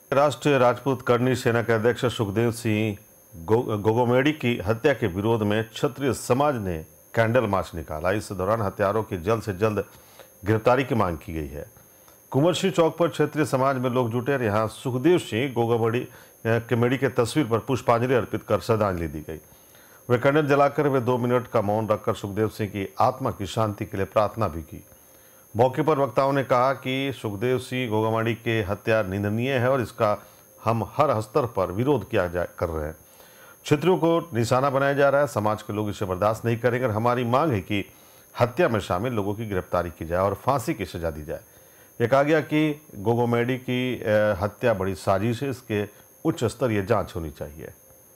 राष्ट्रीय राजपूत करनी सेना के अध्यक्ष सुखदेव सिंह गोगोमेडी की हत्या के विरोध में क्षत्रिय समाज ने कैंडल मार्च निकाला। इस दौरान हत्यारों की जल्द से जल्द गिरफ्तारी की मांग की गई है। कुंवर सिंह चौक पर क्षेत्रीय समाज में लोग जुटे और यहाँ सुखदेव सिंह गोगोमेडी के तस्वीर पर पुष्पांजलि अर्पित कर श्रद्धांजलि दी गई। वे कैंडल जलाकर वे 2 मिनट का मौन रखकर सुखदेव सिंह की आत्मा की शांति के लिए प्रार्थना भी की। मौके पर वक्ताओं ने कहा कि सुखदेव सिंह गोगोमेडी के हत्या निंदनीय है और इसका हम हर स्तर पर विरोध कर रहे हैं। क्षेत्रियों को निशाना बनाया जा रहा है। समाज के लोग इसे बर्दाश्त नहीं करेंगे और हमारी मांग है कि हत्या में शामिल लोगों की गिरफ्तारी की जाए और फांसी की सजा दी जाए। यह कहा गया कि गोगोमेडी की हत्या बड़ी साजिश है, इसके उच्च स्तरीय जांच होनी चाहिए।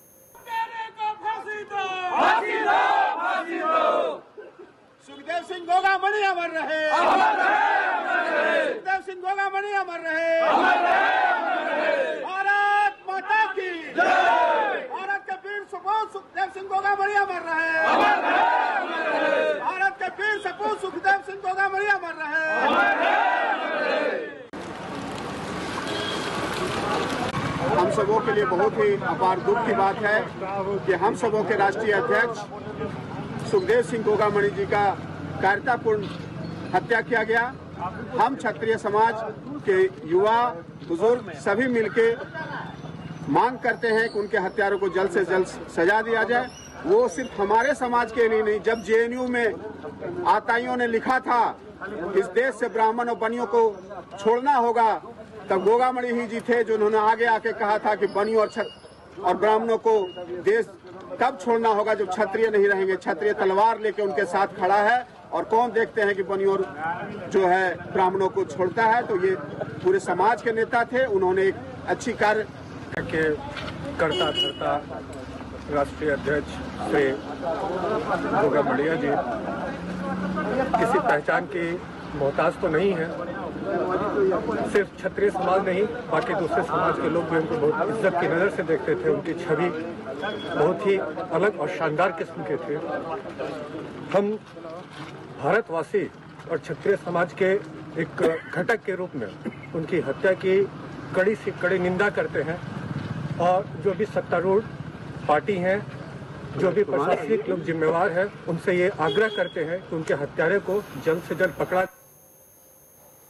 सुखदेव सिंह गोगामणि अमर रहे, सुखदेव सिंह गोगामणि अमर रहे, भारत माता की जय। भारत के वीर सपूत सुखदेव सिंह गोगामणि अमर रहे, भारत के वीर सपूत सुखदेव सिंह गोगामणि अमर रहे। हम सबों के लिए बहुत ही अपार दुख की बात है कि हम सबों के राष्ट्रीय अध्यक्ष सुखदेव सिंह गोगामणि जी का कायरतापूर्ण हत्या किया गया। हम क्षत्रिय समाज के युवा बुजुर्ग सभी मिलके मांग करते हैं कि उनके हत्यारों को जल्द से जल्द सजा दिया जाए। वो सिर्फ हमारे समाज के लिए नहीं, जब जेएनयू में आताइयों ने लिखा था इस देश से ब्राह्मण और बनियों को छोड़ना होगा, तब गोगामणि ही जी थे जो उन्होंने आगे आके कहा था कि बनियों और ब्राह्मणों को देश तब छोड़ना होगा जब क्षत्रिय नहीं रहेंगे। क्षत्रिय तलवार लेके उनके साथ खड़ा है और कौन देखते हैं कि बनियों जो है ब्राह्मणों को छोड़ता है। तो ये पूरे समाज के नेता थे, उन्होंने एक अच्छी कार्य के करता धरता राष्ट्रीय अध्यक्ष श्री गोगामणि जी किसी पहचान की मोहताज तो नहीं है। सिर्फ क्षत्रिय समाज नहीं, बाकी दूसरे समाज के लोग भी उनको बहुत इज्जत की नज़र से देखते थे। उनकी छवि बहुत ही अलग और शानदार किस्म के थे। हम भारतवासी और क्षत्रिय समाज के एक घटक के रूप में उनकी हत्या की कड़ी से कड़ी निंदा करते हैं और जो भी सत्तारूढ़ पार्टी हैं, जो भी प्रशासनिक लोग जिम्मेवार हैं, उनसे ये आग्रह करते हैं कि उनके हत्यारे को जल्द से जल्द पकड़ा